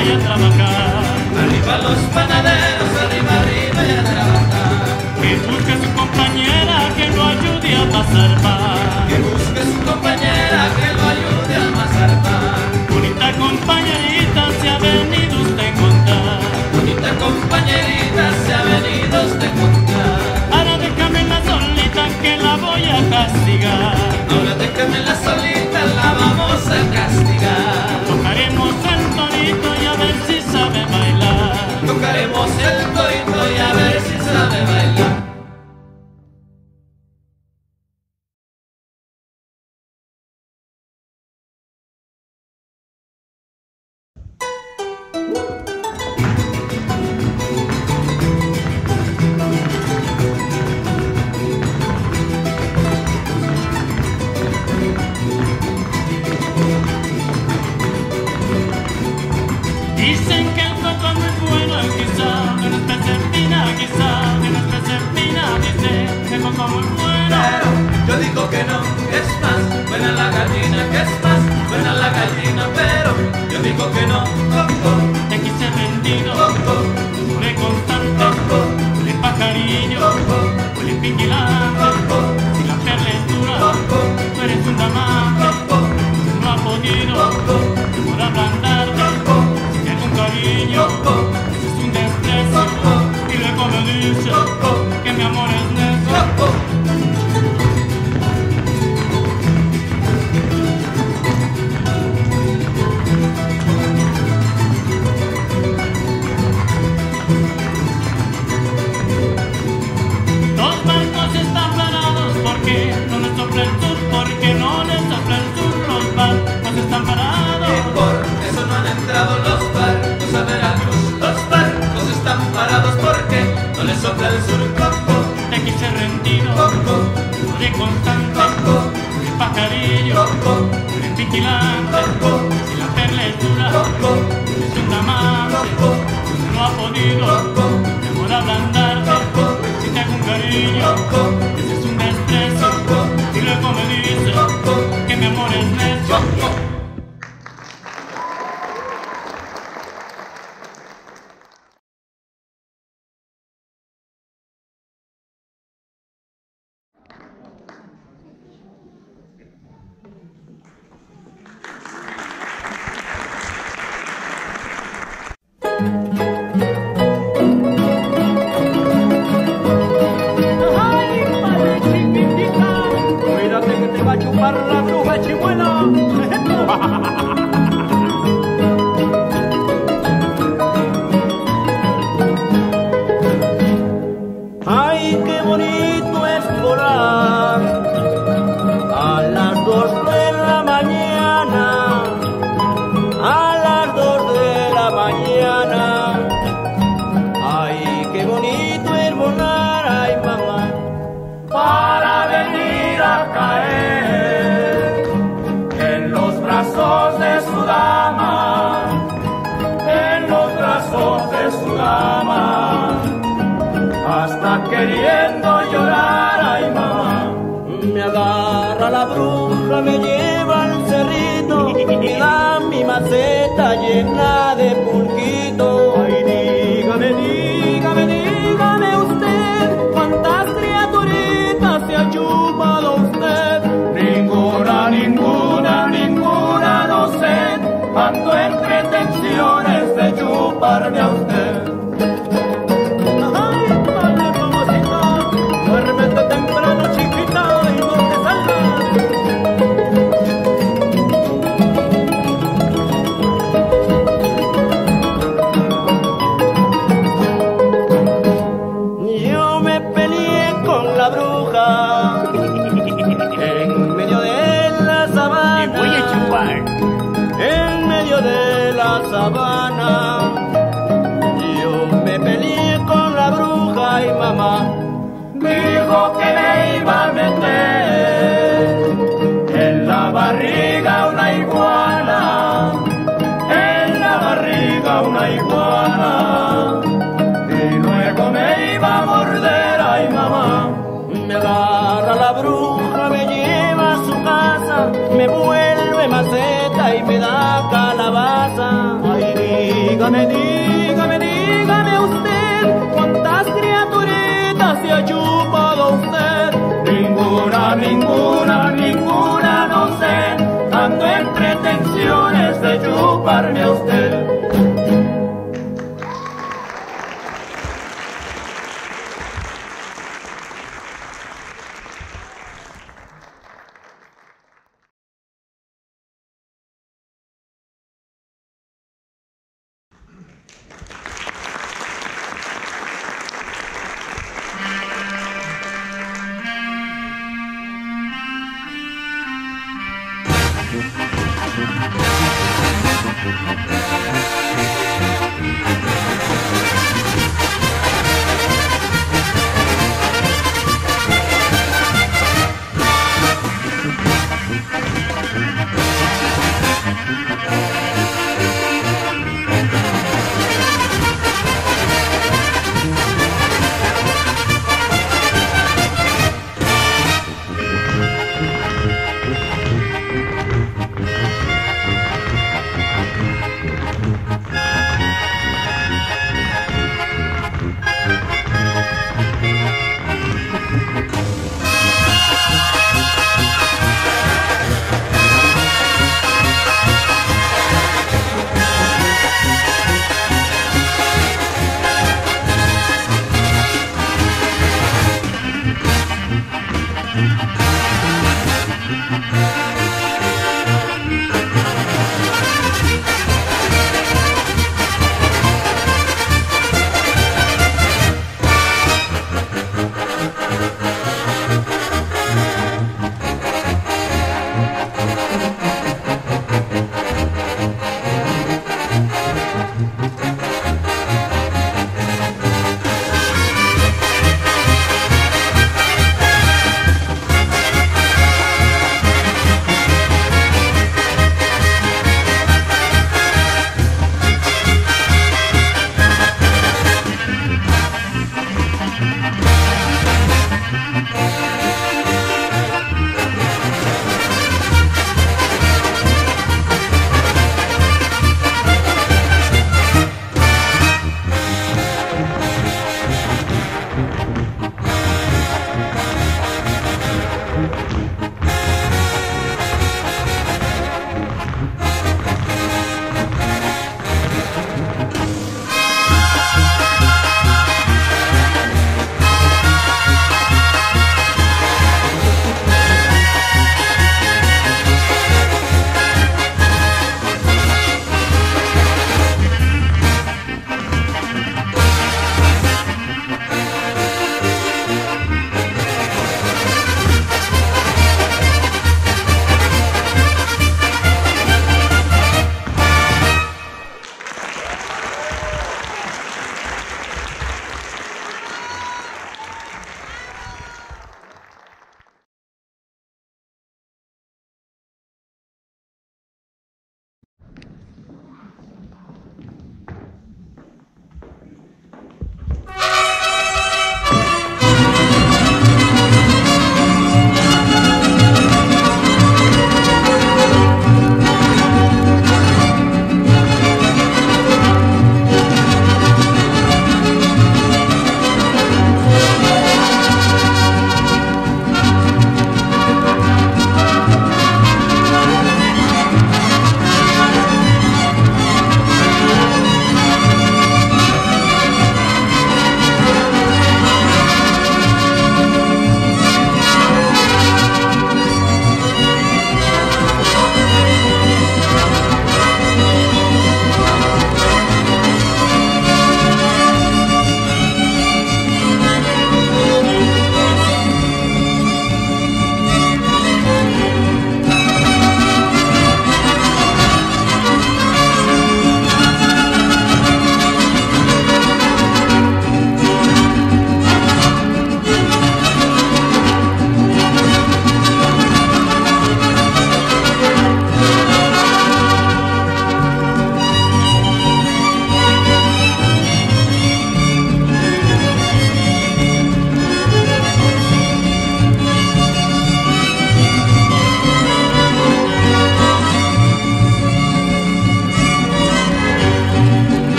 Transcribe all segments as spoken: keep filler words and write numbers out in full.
vaya a trabajar. Arriba los panaderos, arriba, arriba y a trabajar. Que busque su compañera que lo ayude a pasar paz. Que busque su compañera que lo ayude a pasar paz. Bonita compañerita, se ha venido usted a encontrar. Bonita compañerita, se ha venido usted a encontrar. Ahora déjame la solita que la voy a castigar. Ahora déjame la solita, la vamos a castigar. Tocaremos el torito y a ver si sabe bailar. Tocaremos el torito y a ver si sabe bailar. Dicen que el coco es muy bueno, quizá de nuestra serpina, quizá de nuestra serpina. Dice que el coco muy bueno. Pero yo digo que no, que es más buena la gallina, que es más buena la gallina. Pero yo digo que no, coco, Te quise rendido, coco, huele constante, coco, huele pajarillo, coco, huele pinquilante. coco, Si la perla es dura, coco, tú eres un diamante. coco, No ha podido coco, por ablandarte. coco, Si es un cariño, coco, es un desprecio. Y luego me dice que mi amor es necio. coco. Los barcos están parados porque no les sopla el sur, porque no les sopla el sur. Los barcos están parados. Y por eso no han entrado los barcos a Veracruz. Los barcos están parados porque no les sopla el sur. Coco, Te quise rendido, coco, de constante, coco, de pajarillo, coco, de vigilante. coco, Si la perla es dura, coco, es un amante. coco, No ha podido, coco, mejor ablandarte. Si te hago un cariño, coco, ese es un desprecio. Y luego me dice que mi amor es necio. coco. Ay, madre chiquitita, cuídate que te va a chupar la bruja chimuela. Ay, qué bonito es volar a las dos de la mañana, a las dos de la mañana. Ay, qué bonito es volar, ay mamá, para venir a caer en los brazos de su dama, en los brazos de su dama, hasta queriendo llorar, ay mamá. Me agarra la bruja, me lleva al cerrito y da mi maceta llena de pulquito. Ay, dígame, dígame, dígame usted, ¿cuántas criaturitas se ha chupado usted? Ninguna, ninguna, ninguna, no sé, ando en pretensiones de chuparme a usted. Ay, dale, mamacita, duérmete temprano, chiquita, y no te salgas. Yo me peleé con la bruja en medio de la sabana. Te voy a chupar. En medio de la sabana, yo me peleé con la bruja y mamá dijo que me iba a meter en la barriga una iguana, en la barriga una iguana, y luego me iba a morder, ay mamá. Me agarra la bruja, me lleva a su casa, me vuelve maceta y me da calabaza. Ay, dígame, dígame, dígame usted, ¿cuántas criaturitas se ha chupado usted? Ninguna, ninguna, ninguna, no sé, ando en pretensiones de chuparme a usted. Thank you.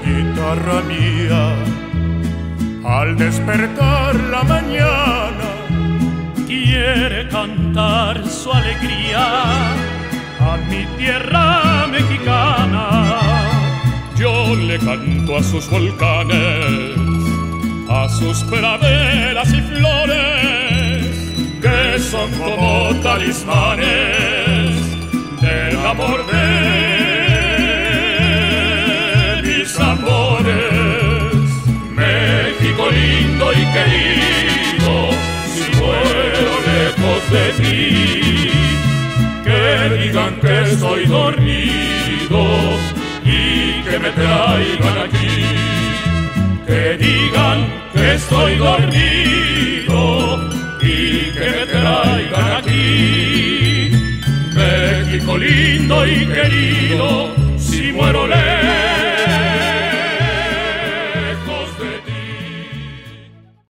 guitarra mía, al despertar la mañana, quiere cantar su alegría a mi tierra mexicana. yo le canto a sus volcanes, a sus praderas y flores, que son como talismanes del amor de mis amores. México lindo y querido, si muero lejos de ti, que digan que estoy dormido y que me traigan aquí. Que digan que estoy dormido y que me traigan aquí. México lindo y querido, si muero lejos